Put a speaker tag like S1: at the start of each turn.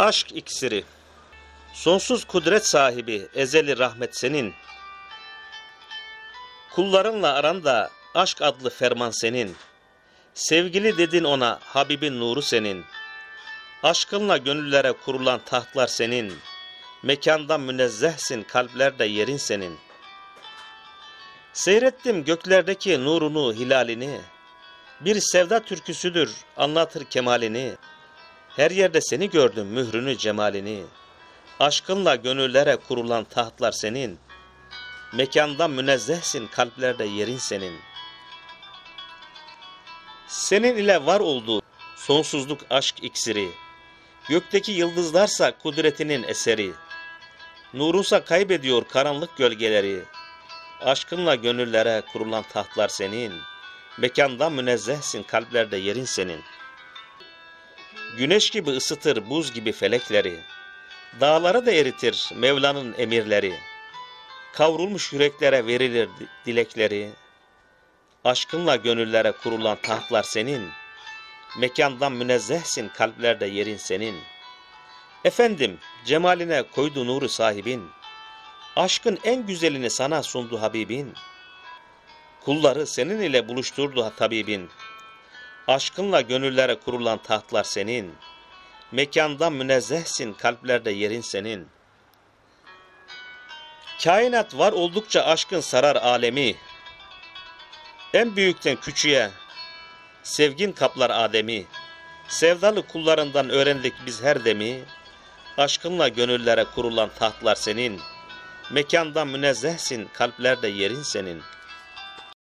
S1: Aşk iksiri. Sonsuz kudret sahibi ezeli rahmet senin. Kullarınla aranda aşk adlı ferman senin. Sevgili dedin ona Habibin nuru senin. Aşkınla gönüllere kurulan tahtlar senin. Mekandan münezzehsin, kalplerde yerin senin. Seyrettim göklerdeki nurunu, hilalini. Bir sevda türküsüdür, anlatır kemalini. Her yerde seni gördüm, mührünü, cemalini. Aşkınla gönüllere kurulan tahtlar senin. Mekandan münezzehsin, kalplerde yerin senin. Senin ile var olduğu sonsuzluk aşk iksiri. Gökteki yıldızlarsa kudretinin eseri. Nurunsa kaybediyor karanlık gölgeleri. Aşkınla gönüllere kurulan tahtlar senin. Mekandan münezzehsin, kalplerde yerin senin. Güneş gibi ısıtır buz gibi felekleri. Dağları da eritir Mevla'nın emirleri. Kavrulmuş yüreklere verilir dilekleri. Aşkınla gönüllere kurulan tahtlar senin. Mekandan münezzehsin, kalplerde yerin senin. Efendim, cemaline koydu nuru sahibin. Aşkın en güzelini sana sundu Habibin. Kulları senin ile buluşturdu tabibin. Aşkınla gönüllere kurulan tahtlar senin. Mekandan münezzehsin, kalplerde yerin senin. Kainat var oldukça aşkın sarar alemi. En büyükten küçüğe sevgin kaplar Adem'i. Sevdalı kullarından öğrendik biz her demi. Aşkınla gönüllere kurulan tahtlar senin. Mekandan münezzehsin, kalplerde yerin senin.